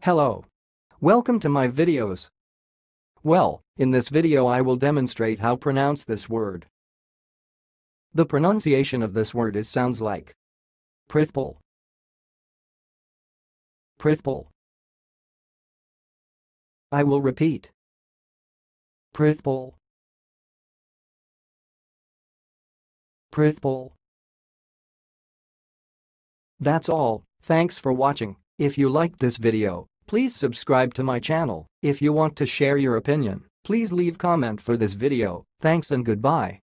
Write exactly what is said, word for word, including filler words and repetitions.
Hello. Welcome to my videos. Well, in this video I will demonstrate how pronounce this word. The pronunciation of this word is sounds like Prithpal. Prithpal. I will repeat. Prithpal. Prithpal. That's all. Thanks for watching. If you liked this video, please subscribe to my channel. If you want to share your opinion, please leave comment for this video. Thanks and goodbye.